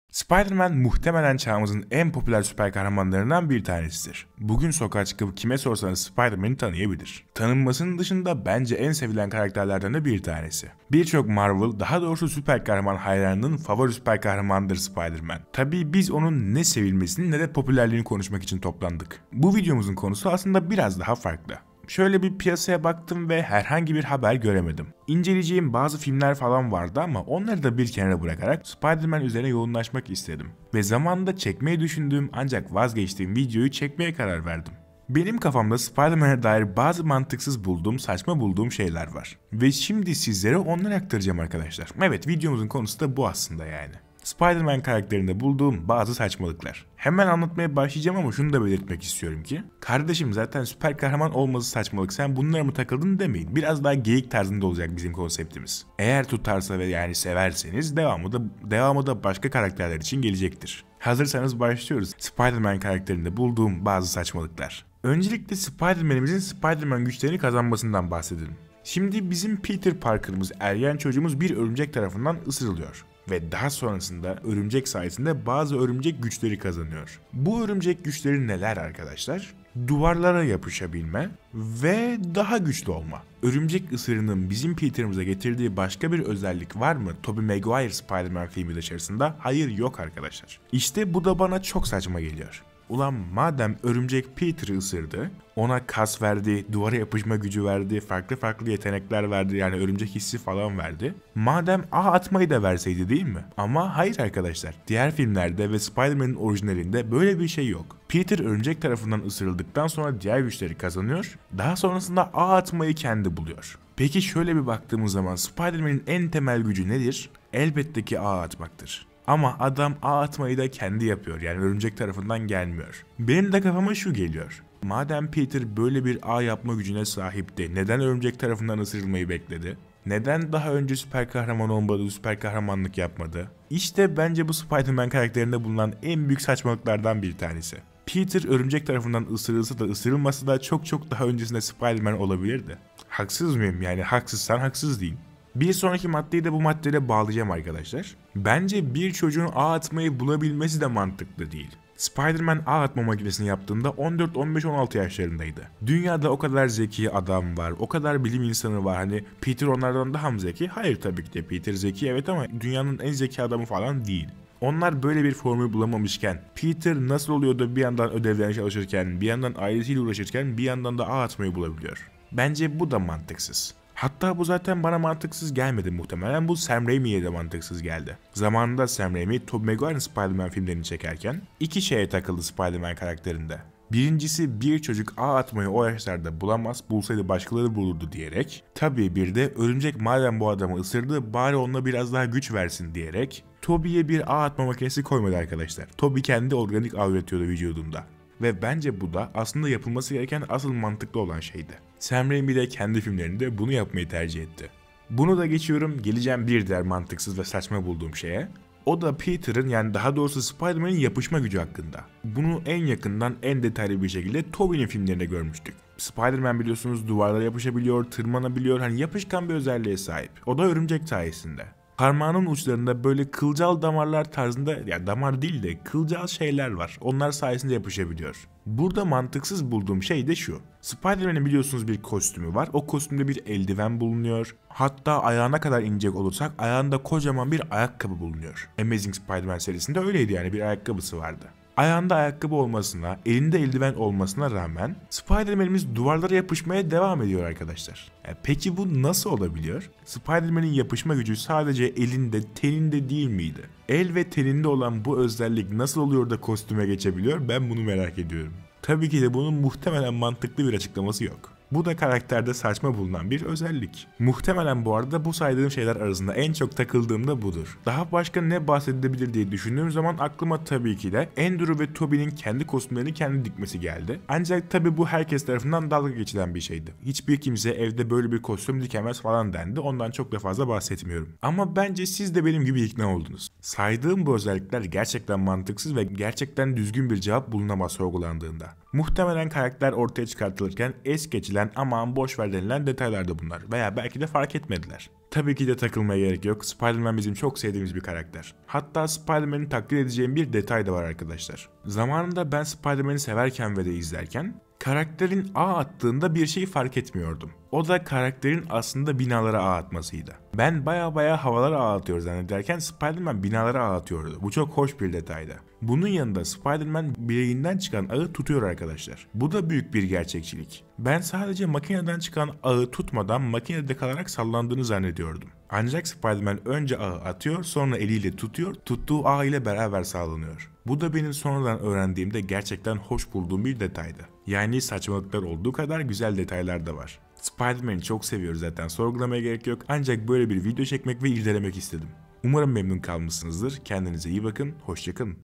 Spider-Man muhtemelen çağımızın en popüler süper kahramanlarından bir tanesidir. Bugün sokağa çıkıp kime sorsanız Spider-Man'i tanıyabilir. Tanınmasının dışında bence en sevilen karakterlerden de bir tanesi. Birçok Marvel, daha doğrusu süper kahraman hayranının favori süper kahramanıdır Spider-Man. Tabii biz onun ne sevilmesini ne de popülerliğini konuşmak için toplandık. Bu videomuzun konusu aslında biraz daha farklı. Şöyle bir piyasaya baktım ve herhangi bir haber göremedim. İnceleyeceğim bazı filmler falan vardı ama onları da bir kenara bırakarak Spider-Man üzerine yoğunlaşmak istedim. Ve zamanında çekmeyi düşündüğüm ancak vazgeçtiğim videoyu çekmeye karar verdim. Benim kafamda Spider-Man'e dair bazı mantıksız bulduğum, saçma bulduğum şeyler var. Ve şimdi sizlere onları aktaracağım arkadaşlar. Evet, videomuzun konusu da bu aslında yani. Spider-Man karakterinde bulduğum bazı saçmalıklar. Hemen anlatmaya başlayacağım ama şunu da belirtmek istiyorum ki kardeşim zaten süper kahraman olması saçmalık, sen bunlara mı takıldın demeyin. Biraz daha geyik tarzında olacak bizim konseptimiz. Eğer tutarsa ve yani severseniz devamı da başka karakterler için gelecektir. Hazırsanız başlıyoruz. Spider-Man karakterinde bulduğum bazı saçmalıklar. Öncelikle Spider-Man'imizin Spider-Man güçlerini kazanmasından bahsedelim. Şimdi bizim Peter Parker'ımız, ergen çocuğumuz bir örümcek tarafından ısırılıyor. Ve daha sonrasında örümcek sayesinde bazı örümcek güçleri kazanıyor. Bu örümcek güçleri neler arkadaşlar? Duvarlara yapışabilme ve daha güçlü olma. Örümcek ısırının bizim Peter'ımıza getirdiği başka bir özellik var mı? Tobey Maguire Spider-Man filmi dışarısında? Hayır, yok arkadaşlar. İşte bu da bana çok saçma geliyor. Ulan madem örümcek Peter'ı ısırdı, ona kas verdi, duvara yapışma gücü verdi, farklı yetenekler verdi, yani örümcek hissi falan verdi. Madem ağ atmayı da verseydi değil mi? Ama hayır arkadaşlar, diğer filmlerde ve Spider-Man'in orijinalinde böyle bir şey yok. Peter örümcek tarafından ısırıldıktan sonra diğer güçleri kazanıyor, daha sonrasında ağ atmayı kendi buluyor. Peki şöyle bir baktığımız zaman Spider-Man'in en temel gücü nedir? Elbette ki ağ atmaktır. Ama adam ağ atmayı da kendi yapıyor, yani örümcek tarafından gelmiyor. Benim de kafama şu geliyor. Madem Peter böyle bir ağ yapma gücüne sahipti, neden örümcek tarafından ısırılmayı bekledi? Neden daha önce süper kahraman olmadı, süper kahramanlık yapmadı? İşte bence bu Spider-Man karakterinde bulunan en büyük saçmalıklardan bir tanesi. Peter örümcek tarafından ısırılsa da ısırılmasa da çok daha öncesinde Spider-Man olabilirdi. Haksız mıyım? Yani haksızsan haksız deyin. Bir sonraki maddeyi de bu maddeyle bağlayacağım arkadaşlar. Bence bir çocuğun ağ atmayı bulabilmesi de mantıklı değil. Spider-Man ağ atma makinesini yaptığında 14, 15, 16 yaşlarındaydı. Dünyada o kadar zeki adam var, o kadar bilim insanı var. Hani Peter onlardan daha mı zeki? Hayır, tabii ki de Peter zeki evet ama dünyanın en zeki adamı falan değil. Onlar böyle bir formül bulamamışken Peter nasıl oluyor da bir yandan ödevlerine çalışırken, bir yandan ailesiyle uğraşırken bir yandan da ağ atmayı bulabiliyor? Bence bu da mantıksız. Hatta bu zaten bana mantıksız gelmedi muhtemelen. Bu Sam Raimi'ye de mantıksız geldi. Zamanında Sam Raimi, Tobey Maguire'ın Spider-Man filmlerini çekerken iki şeye takıldı Spider-Man karakterinde. Birincisi, bir çocuk ağ atmayı o yaşlarda bulamaz, bulsaydı başkaları bulurdu diyerek. Tabii bir de örümcek madem bu adamı ısırdı bari onunla biraz daha güç versin diyerek Tobey'e bir ağ atma makinesi koymadı arkadaşlar. Tobey kendi organik ağ üretiyordu vücudunda. Ve bence bu da aslında yapılması gereken asıl mantıklı olan şeydi. Sam Raimi de kendi filmlerinde bunu yapmayı tercih etti. Bunu da geçiyorum, geleceğim bir diğer mantıksız ve saçma bulduğum şeye. O da Peter'ın, yani daha doğrusu Spider-Man'in yapışma gücü hakkında. Bunu en yakından en detaylı bir şekilde Tobey'nin filmlerinde görmüştük. Spider-Man biliyorsunuz duvarlara yapışabiliyor, tırmanabiliyor, hani yapışkan bir özelliğe sahip. O da örümcek sayesinde. Parmağının uçlarında böyle kılcal damarlar tarzında, ya damar değil de kılcal şeyler var. Onlar sayesinde yapışabiliyor. Burada mantıksız bulduğum şey de şu. Spider-Man'in biliyorsunuz bir kostümü var. O kostümde bir eldiven bulunuyor. Hatta ayağına kadar inecek olursak ayağında kocaman bir ayakkabı bulunuyor. Amazing Spider-Man serisinde öyleydi, yani bir ayakkabısı vardı. Ayağında ayakkabı olmasına, elinde eldiven olmasına rağmen Spider-Man'imiz duvarlara yapışmaya devam ediyor arkadaşlar. Peki bu nasıl olabiliyor? Spider-Man'in yapışma gücü sadece elinde, teninde değil miydi? El ve teninde olan bu özellik nasıl oluyor da kostüme geçebiliyor? Ben bunu merak ediyorum. Tabii ki de bunun muhtemelen mantıklı bir açıklaması yok. Bu da karakterde saçma bulunan bir özellik. Muhtemelen bu arada bu saydığım şeyler arasında en çok takıldığım da budur. Daha başka ne bahsedilebilir diye düşündüğüm zaman aklıma tabii ki de Andrew ve Tobey'nin kendi kostümlerini kendi dikmesi geldi. Ancak tabii bu herkes tarafından dalga geçilen bir şeydi. Hiçbir kimse evde böyle bir kostüm dikemez falan dendi. Ondan çok da fazla bahsetmiyorum. Ama bence siz de benim gibi ikna oldunuz. Saydığım bu özellikler gerçekten mantıksız ve gerçekten düzgün bir cevap bulunamaz sorgulandığında. Muhtemelen karakter ortaya çıkartılırken es geçilen aman boşver denilen detaylardı bunlar veya belki de fark etmediler. Tabii ki de takılmaya gerek yok. Spider-Man bizim çok sevdiğimiz bir karakter. Hatta Spider-Man'i takdir edeceğim bir detay da var arkadaşlar. Zamanında ben Spider-Man'i severken ve de izlerken karakterin ağ attığında bir şey fark etmiyordum. O da karakterin aslında binalara ağ atmasıydı. Ben baya havalara ağ atıyor zannederken Spider-Man binalara ağ atıyordu. Bu çok hoş bir detaydı. Bunun yanında Spider-Man bileğinden çıkan ağı tutuyor arkadaşlar. Bu da büyük bir gerçekçilik. Ben sadece makineden çıkan ağı tutmadan makinede kalarak sallandığını zannediyordum. Ancak Spider-Man önce ağı atıyor, sonra eliyle tutuyor, tuttuğu ağ ile beraber sallanıyor. Bu da benim sonradan öğrendiğimde gerçekten hoş bulduğum bir detaydı. Yani saçmalıklar olduğu kadar güzel detaylar da var. Spider-Man'i çok seviyoruz zaten, sorgulamaya gerek yok, ancak böyle bir video çekmek ve irdelemek istedim. Umarım memnun kalmışsınızdır. Kendinize iyi bakın, hoşça kalın.